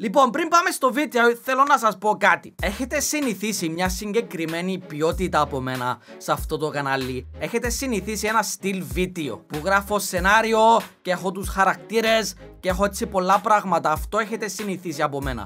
Λοιπόν, πριν πάμε στο βίντεο, θέλω να σας πω κάτι. Έχετε συνηθίσει μια συγκεκριμένη ποιότητα από μένα σε αυτό το κανάλι. Έχετε συνηθίσει ένα στυλ βίντεο που γράφω σενάριο και έχω τους χαρακτήρες και έχω έτσι πολλά πράγματα. Αυτό έχετε συνηθίσει από μένα.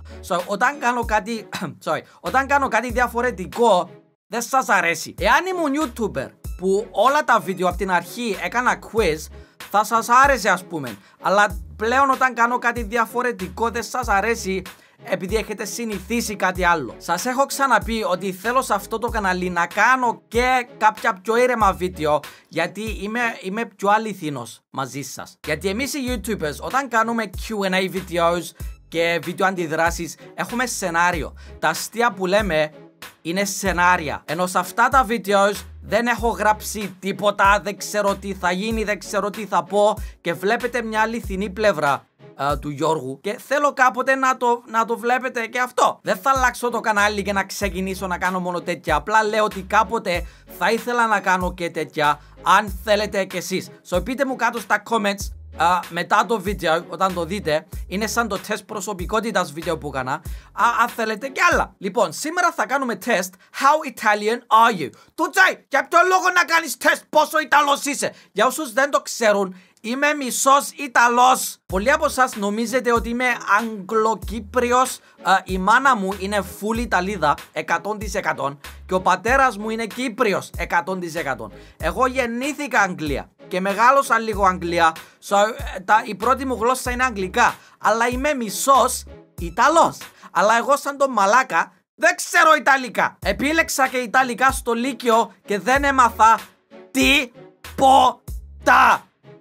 Όταν κάνω κάτι διαφορετικό, δεν σας αρέσει. Εάν ήμουν YouTuber που όλα τα βίντεο από την αρχή έκανα quiz, θα σας άρεσε ας πούμε. Αλλά πλέον όταν κάνω κάτι διαφορετικό δεν σας αρέσει επειδή έχετε συνηθίσει κάτι άλλο. Σας έχω ξαναπεί ότι θέλω σε αυτό το κανάλι να κάνω και κάποια πιο ήρεμα βίντεο, γιατί είμαι πιο αληθινός μαζί σας. Γιατί εμείς οι YouTubers όταν κάνουμε Q&A videos και βίντεο αντιδράσεις έχουμε σενάριο. Τα αστεία που λέμε είναι σενάρια. Ενώ σε αυτά τα βίντεο δεν έχω γράψει τίποτα, δεν ξέρω τι θα γίνει, δεν ξέρω τι θα πω και βλέπετε μια αληθινή πλευρά του Γιώργου και θέλω κάποτε να το βλέπετε και αυτό. Δεν θα αλλάξω το κανάλι και να ξεκινήσω να κάνω μόνο τέτοια. Απλά λέω ότι κάποτε θα ήθελα να κάνω και τέτοια αν θέλετε κι εσείς. Πείτε μου κάτω στα comments μετά το βίντεο, όταν το δείτε, είναι σαν το τεστ προσωπικότητας βίντεο που έκανα. Αν θέλετε κι άλλα. Λοιπόν, σήμερα θα κάνουμε τεστ How Italian are you? Τούτσαι, για ποιο λόγο να κάνεις τεστ πόσο Ιταλός είσαι? Για όσους δεν το ξέρουν, είμαι μισός Ιταλός. Πολλοί από εσάς νομίζετε ότι είμαι Αγγλοκύπριος. Η μάνα μου είναι full Ιταλίδα 100% και ο πατέρας μου είναι Κύπριος 100%. Εγώ γεννήθηκα Αγγλία και μεγάλωσα λίγο Αγγλία. Η πρώτη μου γλώσσα είναι αγγλικά. Αλλά είμαι μισός Ιταλός. Αλλά εγώ σαν τον μαλάκα δεν ξέρω Ιταλικά. Επίλεξα και Ιταλικά στο Λύκειο και δεν έμαθα τίποτα.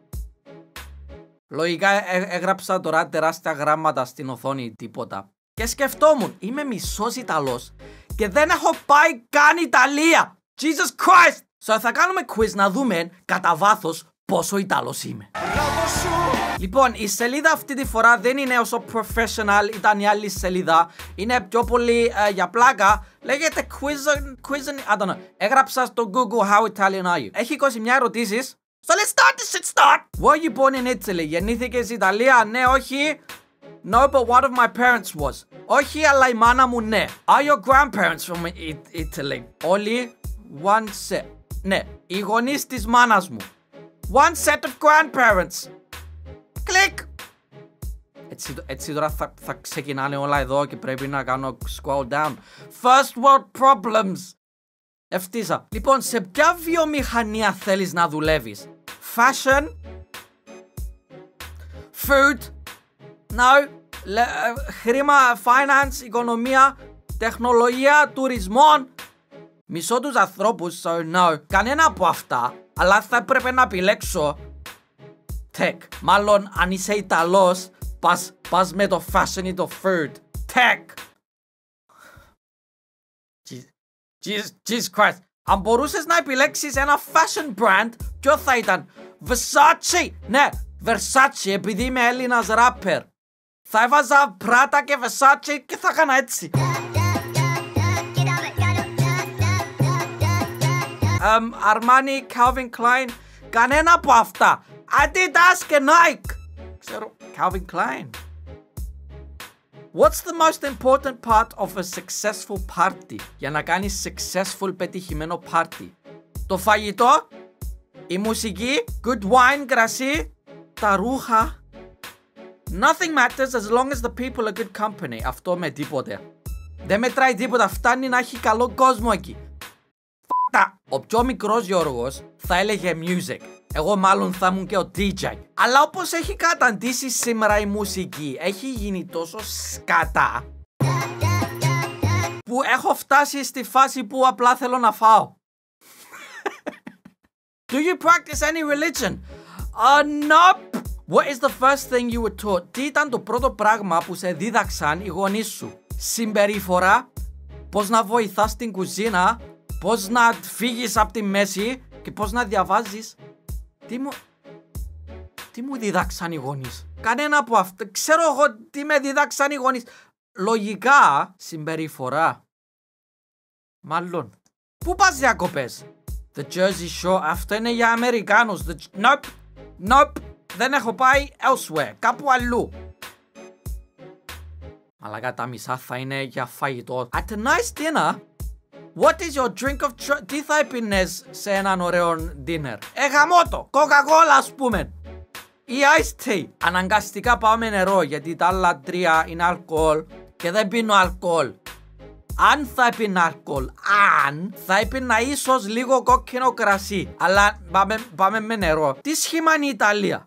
Λογικά έγραψα τώρα τεράστια γράμματα στην οθόνη, τίποτα. Και σκεφτόμουν, είμαι μισός Ιταλός και δεν έχω πάει καν Ιταλία. Jesus Christ! Θα κάνουμε quiz να δούμε κατά βάθος πόσο Ιταλός είμαι. Λοιπόν, η σελίδα αυτή τη φορά δεν είναι όσο professional ήταν η άλλη σελίδα. Είναι πιο πολύ για πλάκα. Λέγεται quiz, I don't know. Έγραψα στο Google How Italian are you. Έχει 21 ερωτήσεις. So let's start this shit start! Were you born in Italy? Γεννήθηκες στην Ιταλία? Ναι, όχι. No, but one of my parents was. Όχι, αλλά η μάνα μου ναι. Are your grandparents from Italy? Όλοι one set. Ναι, οι γονείς της μάνας μου. One set of grandparents. Κλικ! Έτσι τώρα θα ξεκινάνε όλα εδώ και πρέπει να κάνω scroll down. First world problems. Ευτύσα. Λοιπόν, σε ποια βιομηχανία θέλεις να δουλεύεις? Fashion? Food? No. Χρήμα, finance, οικονομία, τεχνολογία, τουρισμόν. Μισώ τους ανθρώπους, so no. Κανένα από αυτά, αλλά θα έπρεπε να επιλέξω tech. Μάλλον αν είσαι Ιταλός, πας με το fashion ή το food. Tech. Jesus Christ. Αν μπορούσες να επιλέξεις ένα fashion brand, ποιο θα ήταν? Versace. Ναι, Versace, επειδή είμαι Έλληνας rapper. Θα έβαζα Prada και Versace και θα έκανα έτσι. Armani, Calvin Klein. Κανένα από αυτά. Adidas και Nike. Ξέρω, Calvin Klein. What's the most important part of a successful party? Για να κάνεις successful πετυχημένο party. Το φαγητό, η μουσική, good wine, κρασί, τα ρούχα. Nothing matters as long as the people are good company. Αυτό με τίποτε. Δεν μετράει τίποτα, φτάνει να έχει καλό κόσμο εκεί. Ο πιο μικρός Γιώργος θα έλεγε music. Εγώ μάλλον θα ήμουν και ο DJ. Αλλά όπως έχει καταντήσει σήμερα η μουσική, έχει γίνει τόσο σκατά που έχω φτάσει στη φάση που απλά θέλω να φάω. Do you practice any religion? Nope. What is the first thing you were taught? Τι ήταν το πρώτο πράγμα που σε δίδαξαν οι γονείς σου? Συμπεριφορά, πώς να βοηθάς στην κουζίνα, πώς να φύγεις από τη μέση και πώς να διαβάζεις. Τι μου δίδαξαν οι γονείς? Κανένα από αυτά. Ξέρω εγώ τι με δίδαξαν οι γονείς. Λογικά, συμπεριφορά. Μάλλον. Πού πας διακοπές? The Jersey Shore. Αυτό είναι για Αμερικάνους. Nope. Δεν έχω πάει elsewhere. Κάπου αλλού. Αλλά τα μισά θα είναι για φαγητό. At a nice dinner, what is your drink of choice? Τι θα έπινες σε έναν ωραίο dinner? Γαμώτο, Coca-Cola ας πούμε. Ή iced tea. Αναγκαστικά πάω με νερό γιατί τα άλλα τρία είναι αλκοόλ και δεν πίνω αλκοόλ. Αν θα έπινα αλκοόλ, θα έπινα ίσως λίγο κόκκινο κρασί. Αλλά πάμε με νερό. Τι σχήμα είναι η Ιταλία?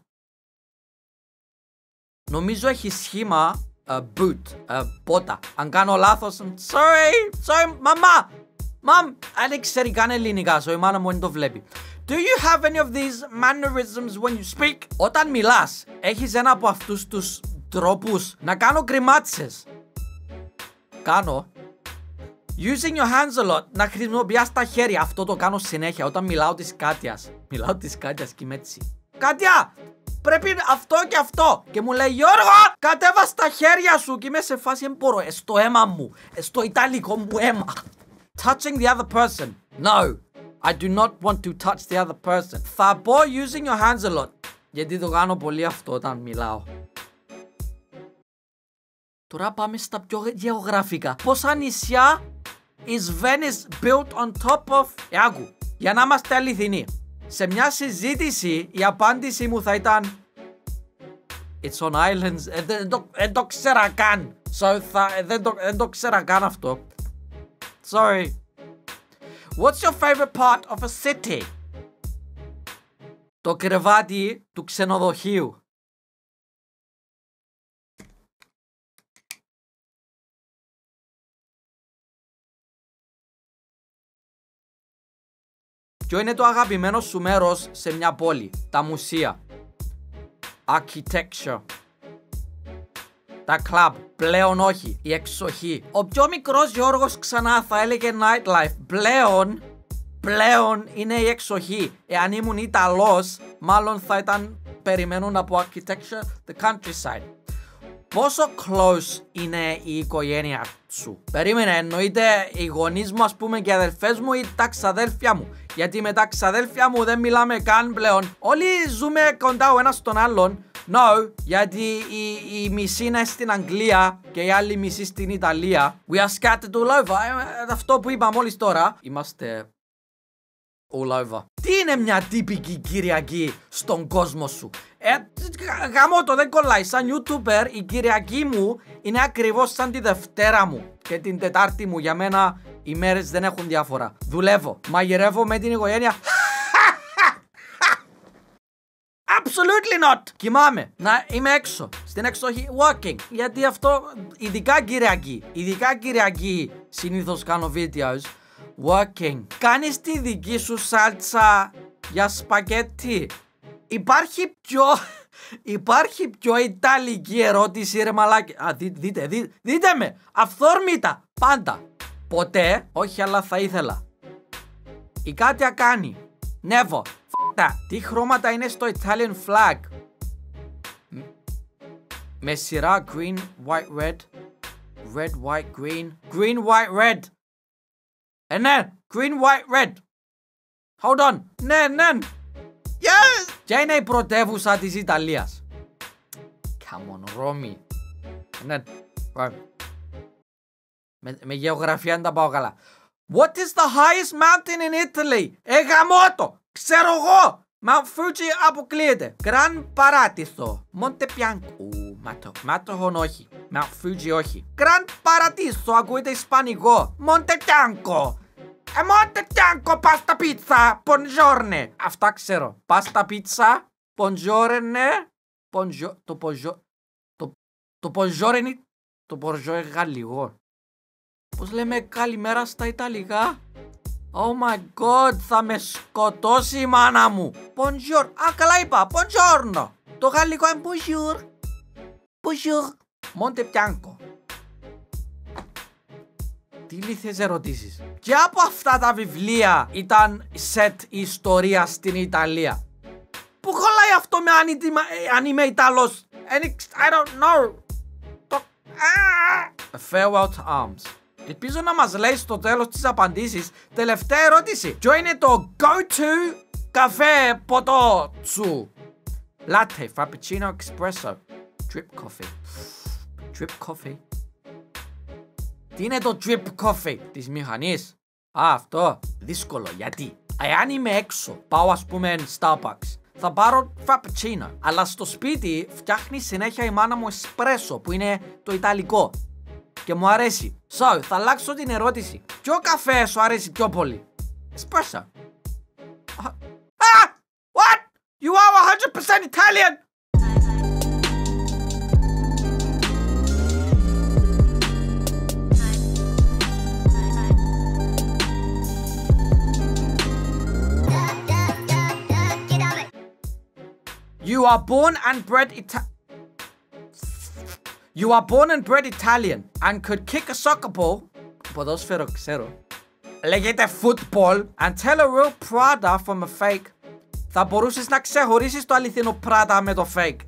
Νομίζω έχει σχήμα boot, πότα. Αν κάνω λάθος, sorry, μαμά. Αν ξέρει καν ελληνικά, η μάνα μου δεν το βλέπει. Do you have any of these mannerisms when you speak? Όταν μιλάς, έχεις ένα από αυτούς τους τρόπους να κάνω γκριμάτσες. Κάνω. Using your hands a lot. Να χρησιμοποιάς τα χέρια. Αυτό το κάνω συνέχεια όταν μιλάω της Κάτιας. Μιλάω της Κάτιας και είμαι έτσι. Κάτια! Πρέπει αυτό και αυτό. Και μου λέει Γιώργο, κατέβα τα χέρια σου. Και είμαι σε φάση εμπορώ. Στο αίμα μου. Στο ιταλικό μου αίμα. Touching the other person. No. I do not want to touch the other person. Θα πω using your hands a lot. Γιατί το κάνω πολύ αυτό όταν μιλάω. Τώρα πάμε στα πιο γεωγραφικά. Πόσα νησιά is Venice built on top of... Άκου, για να είμαστε αληθινοί. Σε μια συζήτηση η απάντηση μου θα ήταν It's on islands. Δεν το ξέρα καν. Δεν το ξέρα καν αυτό. Sorry. What's your favorite part of a city? Το κρεβάτι του ξενοδοχείου. Ποιο είναι το αγαπημένο σου μέρος σε μια πόλη? Τα μουσεία. Architecture. Τα κλαμπ. Πλέον όχι. Η εξοχή. Ο πιο μικρός Γιώργος ξανά θα έλεγε nightlife. Πλέον είναι η εξοχή. Εάν ήμουν Ιταλός, μάλλον θα ήταν περιμένουν από architecture the countryside. Πόσο close είναι η οικογένεια σου? Περίμενε, εννοείται οι γονείς μου ας πούμε και οι αδελφές μου ή τα ξαδέλφια μου? Γιατί με τα ξαδέλφια μου δεν μιλάμε καν πλέον. Όλοι ζούμε κοντά ο ένας στον άλλον. No, γιατί η μισή είναι στην Αγγλία και η άλλη μισή στην Ιταλία. We are scattered all over. Αυτό που είπα μόλις τώρα. Είμαστε all over. Τι είναι μια τύπικη Κυριακή στον κόσμο σου? Γαμώτο, δεν κολλάει. Σαν YouTuber η Κυριακή μου είναι ακριβώς σαν τη Δευτέρα μου και την Τετάρτη μου. Για μένα οι μέρες δεν έχουν διαφορά. Δουλεύω, μαγειρεύω με την οικογένεια. Absolutely not. Κοιμάμαι. Να είμαι έξω. Στην εξοχή working. Γιατί αυτό ειδικά Κυριακή συνήθως κάνω videos. Working. Κάνεις τη δική σου σάλτσα για σπαγέτι? Υπάρχει πιο ιταλική ερώτηση ρε μαλάκι? Δείτε με. Αυθόρμητα. Πάντα. Ποτέ. Όχι, αλλά θα ήθελα. Η Κάτια κάνει. Never. Τι χρώματα είναι στο Italian flag? Με σειρά green, white, red. Red, white, green. Green, white, red. Ναι, green, white, red. Hold on. Ναι. Yes! Ποια είναι η πρωτεύουσα της Ιταλίας? Come on, Ρώμη. Ναι. Με γεωγραφία δεν τα πάω καλά. What is the highest mountain in Italy? Γαμώτο! Ξέρω εγώ! Mount Fuji αποκλείεται. Grand Paradiso. Monte Bianco. Μάτωχον όχι. Mount Fuji όχι. Grand Paradiso ακούγεται ισπανικό. Monte Bianco. Monte Bianco pasta pizza. Buongiorno. Αυτά ξέρω. Pasta pizza. Buongiorno. Το buongiorno είναι το buongiorno γαλλικό. Πώς λέμε καλημέρα στα Ιταλικά? Oh my god, θα με σκοτώσει η μάνα μου. Bonjour. Καλά είπα. Buongiorno. Το γαλλικό είναι bonjour. Bonjour. Monte Bianco. Τι ηλίθιες ερωτήσεις. Και από αυτά τα βιβλία ήταν set ιστορία στην Ιταλία. Πού κολλάει αυτό με αν είμαι Ιταλός? I don't know. Farewell to arms. Ελπίζω να μας λέει στο τέλος της απαντήσεις. Τελευταία ερώτηση. Ποιο είναι το go-to καφέ ποτό σου? Latte, frappuccino, espresso, drip coffee. Drip coffee. Τι είναι το drip coffee της μηχανής? Αυτό. Δύσκολο. Γιατί? Εάν είμαι έξω, πάω ας πούμε Starbucks, θα πάρω frappuccino. Αλλά στο σπίτι φτιάχνει συνέχεια η μάνα μου espresso, που είναι το ιταλικό. Και μου αρέσει. So, θα αλλάξω την ερώτηση. Ποιο καφέ σου αρέσει πιο πολύ? Espresso. What? You are 100% Italian! You are born and bred Italian and could kick a soccer ball. Ποδόσφαιρο ξέρω. Λέγεται football and tell a real Prada from a fake. Θα μπορούσες να ξεχωρίσεις το αληθινό Prada με το fake.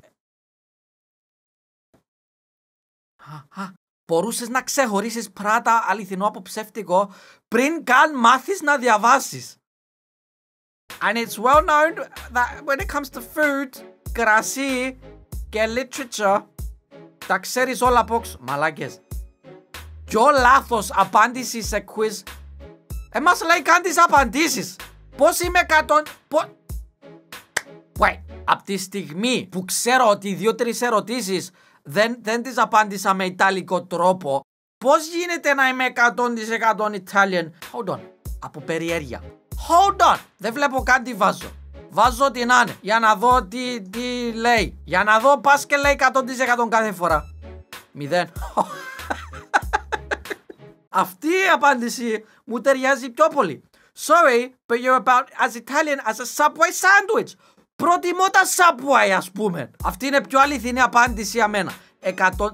Μπορούσες να ξεχωρίσεις Prada αληθινό από ψεύτικο πριν καν μάθεις να διαβάσεις. And it's well known that when it comes to food, κρασί και literature, τα ξέρεις όλα απόξω. Μαλάκες. Πιο λάθος απάντηση σε quiz. Μας λέει καν τις απαντήσεις. Πώς είμαι Wait, από τη στιγμή που ξέρω ότι 2-3 ερωτήσεις δεν τις απάντησα με ιταλικό τρόπο, πώς γίνεται να είμαι 100% Italian? Hold on. Από περιέργεια. Hold on. Δεν βλέπω καν τι βάζω. Βάζω ό,τι να είναι. Για να δω τι λέει. Για να δω πας και λέει 100% κάθε φορά. 0. Αυτή η απάντηση μου ταιριάζει πιο πολύ. Sorry, but you're about as Italian as a Subway sandwich. Προτιμώ τα Subway, ας πούμε. Αυτή είναι πιο αληθινή απάντηση για μένα. 100...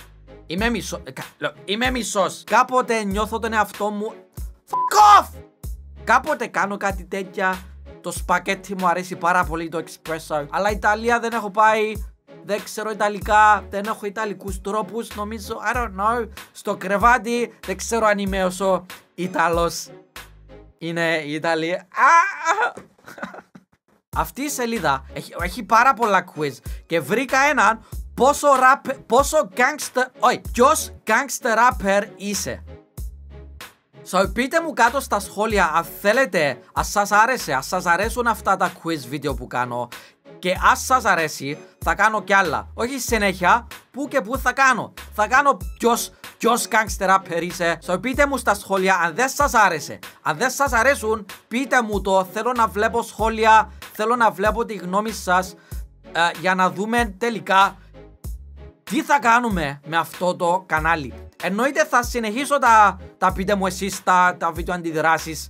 Είμαι μισός. Κάποτε νιώθω τον εαυτό μου... Fuck off! Κάποτε κάνω κάτι τέτοια. Το σπακέτι μου αρέσει πάρα πολύ, το espresso. Αλλά Ιταλία δεν έχω πάει. Δεν ξέρω Ιταλικά. Δεν έχω Ιταλικούς τρόπους. Νομίζω, I don't know. Στο κρεβάτι δεν ξέρω αν είμαι όσο Ιταλός είναι η Ιταλία. Αυτή η σελίδα έχει πάρα πολλά quiz. Και βρήκα έναν πόσο gangster... Όχι, ποιος gangster rapper είσαι. So, πείτε μου κάτω στα σχόλια αν θέλετε, αν σας αρέσουν αυτά τα quiz βίντεο που κάνω. Και αν σας αρέσει, θα κάνω κι άλλα. Όχι συνέχεια, που και που θα κάνω. Θα κάνω ποιος gangster rapper είσαι. So, πείτε μου στα σχόλια αν δεν σας άρεσε. Αν δεν σας αρέσουν, πείτε μου το. Θέλω να βλέπω σχόλια, θέλω να βλέπω τη γνώμη σας, για να δούμε τελικά τι θα κάνουμε με αυτό το κανάλι. Εννοείται θα συνεχίσω τα πείτε μου εσείς τα βίντεο αντιδράσεις.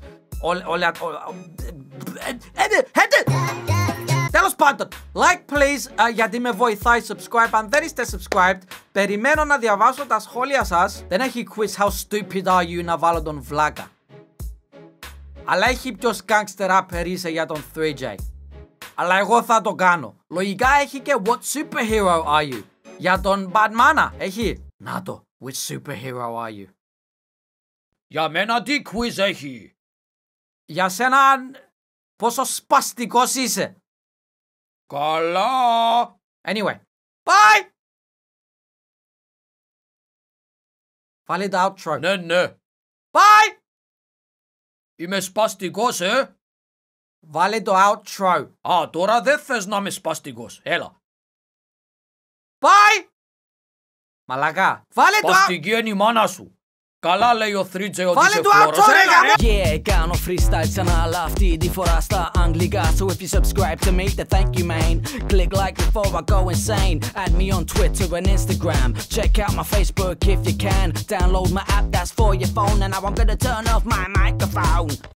Τέλος πάντων, like please, γιατί με βοηθάει. Subscribe αν δεν είστε subscribed. Περιμένω να διαβάσω τα σχόλια σας. Δεν έχει quiz how stupid are you να βάλω τον βλάκα. Αλλά έχει ποιος gangster rapper είσαι για τον 3J. Αλλά εγώ θα το κάνω. Λογικά έχει και what superhero are you. Για τον Batman έχει. Να το. Which superhero are you? Για μένα τι quiz έχει? Για σένα πόσο σπαστικός είσαι? Καλά. Anyway. Bye. Βάλε το outro. Ναι. Bye. Είμαι σπαστικός, Βάλε το outro. Τώρα δεν θες να είμαι σπαστικός. Έλα. Bye. Μαλακά. Βάλε το outro. Σπαστική είναι η μάνα σου. Καλά λέει ο 3J ότι είσαι φλόρος. Yeah, κάνω freestyle ξανά αυτή τη φορά στα αγγλικά. So if you subscribe to me, then thank you man. Click like before I go insane. Add me on Twitter and Instagram. Check out my Facebook if you can. Download my app that's for your phone. And now I'm gonna turn off my microphone.